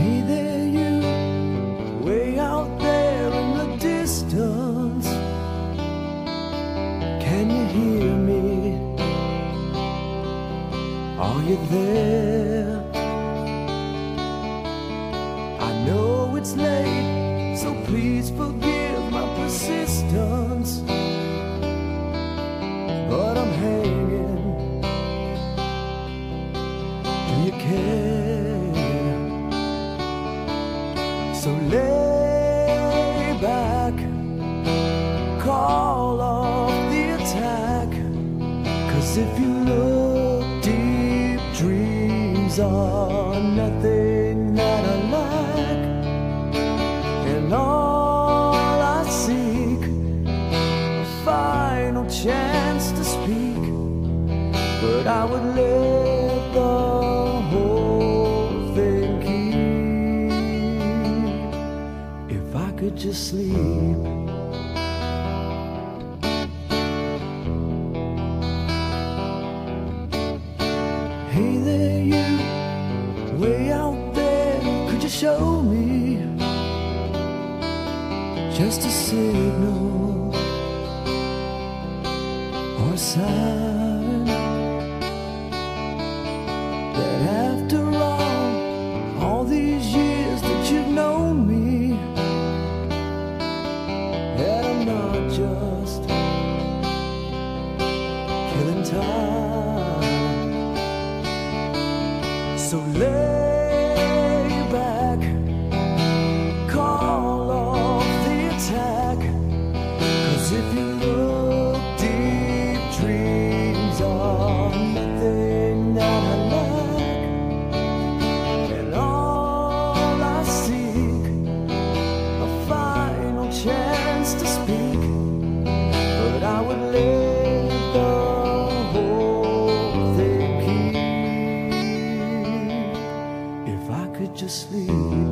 Hey there, you, way out there in the distance. Can you hear me? Are you there? I know it's late, so please forgive my persistence, but I'm hanging. Do you care? So lay back, call off the attack, 'cause if you look deep, dreams are nothing that I lack, and all I seek, a final chance to speak, but I would let the whole thing keep if I could just sleep. Hey there, you, way out there, could you show me just a signal or a sign that after all these years that you've known me, that I'm not just killing time. So lay back, call off the attack, 'cause if you look deep, dreams are nothing that I lack, and all I seek, a final chance to speak, but I would let the whole thing keep if I could just sleep.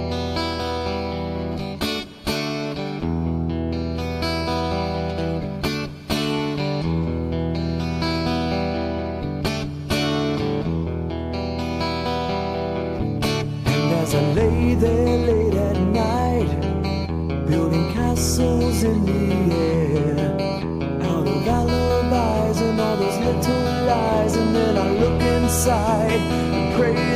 As I lay there late at night, building castles in the air, out of alibis and all those little lies, and then I look inside and pray